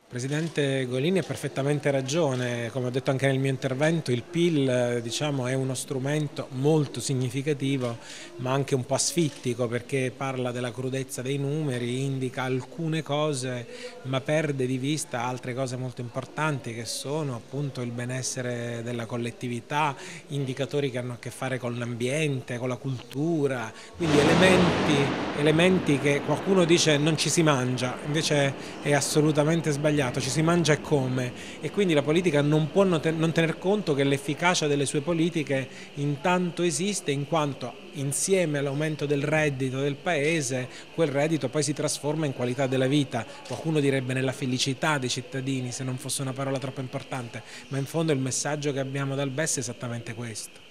Presidente Golini ha perfettamente ragione, come ho detto anche nel mio intervento, il PIL diciamo, è uno strumento molto significativo ma anche un po' asfittico perché parla della crudezza dei numeri, indica alcune cose ma perde di vista altre cose molto importanti che sono appunto il benessere della collettività, indicatori che hanno a che fare con l'ambiente, con la cultura, quindi elementi che qualcuno dice non ci si mangia, invece è assolutamente sbagliato, ci si mangia e come, e quindi la politica non può non tener conto che l'efficacia delle sue politiche intanto esiste in quanto insieme all'aumento del reddito del paese quel reddito poi si trasforma in qualità della vita, qualcuno direbbe nella felicità dei cittadini se non fosse una parola troppo importante, ma in fondo il messaggio che abbiamo dal BES è esattamente questo.